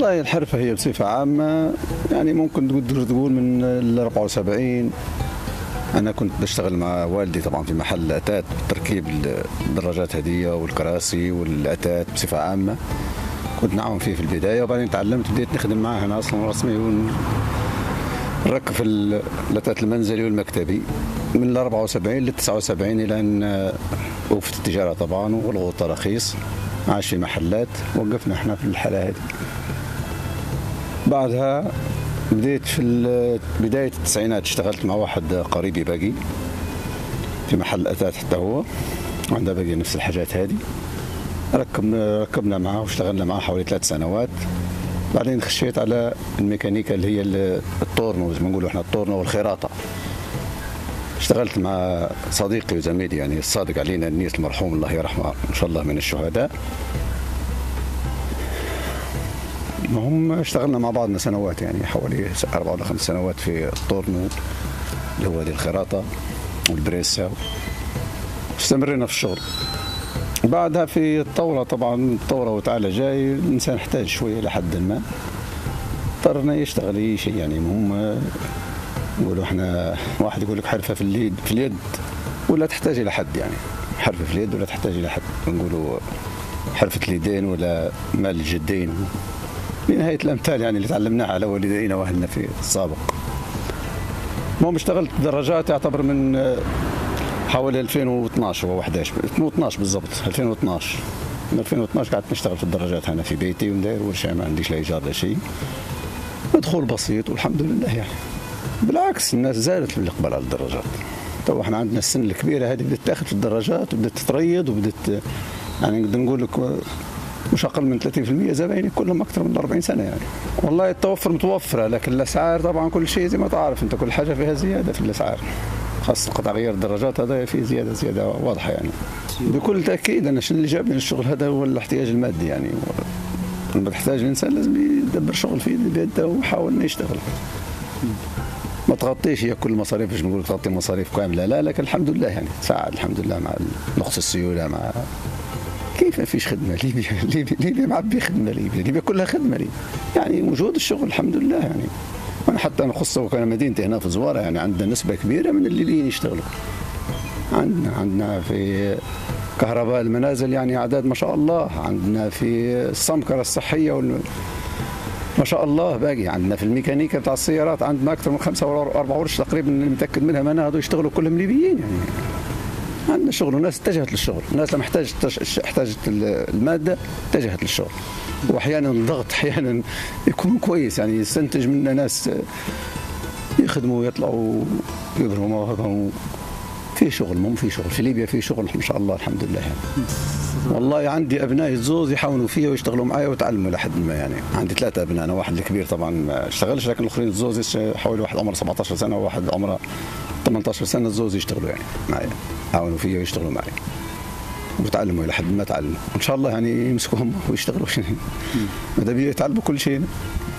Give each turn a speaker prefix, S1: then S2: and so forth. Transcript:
S1: والله الحرفة هي بصفة عامة يعني ممكن تقدر تقول من ال 74. أنا كنت بشتغل مع والدي طبعا في محل أتات تركيب الدراجات هدية والكراسي والأتات بصفة عامة. كنت نعاون فيه في البداية وبعدين تعلمت بديت نخدم معاه أنا أصلا رسمي ونركب في الأتات المنزلي والمكتبي من ال 74 لل 79 إلى أن وقفت التجارة طبعا والغوا التراخيص. عاش في محلات وقفنا احنا في الحالة هذه. بعدها بديت في بداية التسعينات اشتغلت مع واحد قريبي باقي في محل أتات حتى هو عنده باقي نفس الحاجات هذه. ركبنا معه واشتغلنا معه حوالي 3 سنوات. بعدين خشيت على الميكانيكا اللي هي الطورنو زي ما نقولوا احنا الطورنو والخراطة. اشتغلت مع صديقي وزميلي يعني الصادق علينا النيس المرحوم الله يرحمه ان شاء الله من الشهداء. هم اشتغلنا مع بعضنا سنوات يعني حوالي 4 ولا 5 سنوات في الطورنو اللي هو دي الخراطة والبريسة. استمرينا في الشغل. بعدها في الثورة طبعا الثورة وتعالى جاي الإنسان احتاج شوية لحد ما اضطرنا يشتغل أي شيء يعني. المهم نقولوا احنا واحد يقول لك حرفة في اليد ولا تحتاج إلى حد يعني. حرفة في اليد ولا تحتاج إلى حد. نقولوا حرفة اليدين ولا مال الجدين بنهاية الأمثال يعني اللي تعلمناها على والدينا وأهلنا في السابق. المهم اشتغلت دراجات يعتبر من حوالي 2012 و 11 2012 بالضبط 2012. من 2012 قعدت نشتغل في الدراجات هنا في بيتي وندير ورشة ما عنديش لا إيجار لا شيء. مدخول بسيط والحمد لله يعني. بالعكس الناس زادت في الإقبال على الدراجات. تو احنا عندنا السن الكبيرة هذه بدأت تاخذ في الدراجات وبدأت تتريض وبدأت يعني نقدر نقول لك مش أقل من 30% زبايني كلهم أكثر من 40 سنة يعني. والله التوفر متوفرة لكن الأسعار طبعا كل شيء زي ما تعرف أنت كل حاجة فيها زيادة في الأسعار. خاصة قطع غيار الدراجات هذا في زيادة واضحة يعني. بكل تأكيد أنا اللي جابني للشغل هذا هو الاحتياج المادي يعني. لما تحتاج الإنسان لازم يدبر شغل في بيده ويحاول إنه يشتغل. ما تغطيش هي كل المصاريف مش نقول تغطي المصاريف كاملة لا لكن الحمد لله يعني تساعد الحمد لله مع نقص السيولة مع كيف ما فيش خدمة. ليبيا معبي خدمة. ليبيا كلها خدمة يعني وجود الشغل الحمد لله يعني. أنا حتى أنا خصوصا وكان مدينتي هنا في زوارة يعني عندنا نسبة كبيرة من الليبيين يشتغلوا. عندنا في كهرباء المنازل يعني أعداد ما شاء الله. عندنا في السمكرة الصحية ما شاء الله باقي. عندنا في الميكانيكا بتاع السيارات عندنا أكثر من 5 أو 4 ورش تقريبا اللي متأكد منها أنا هذول يشتغلوا كلهم ليبيين يعني. عندنا شغل والناس اتجهت للشغل. الناس لما احتاجت المادة اتجهت للشغل. واحيانا الضغط احيانا يكون كويس يعني يستنتج منا ناس يخدموا ويطلعوا يظهروا مواهبهم. في شغل مو في شغل في ليبيا في شغل ما شاء الله الحمد لله يعني. والله عندي ابنائي الزوز يحاولوا فيها ويشتغلوا معي ويتعلموا لحد ما يعني. عندي 3 ابناء انا واحد الكبير طبعا ما اشتغلش لكن الاخرين الزوز حوالي واحد عمره 17 سنه وواحد عمره 18 سنه الزوز يشتغلوا يعني معي. يحاولوا فيها ويشتغلوا معي وتعلموا لحد ما تعلموا ان شاء الله يعني يمسكوهم ويشتغلوا. ماذا بيه يتعلموا كل شيء.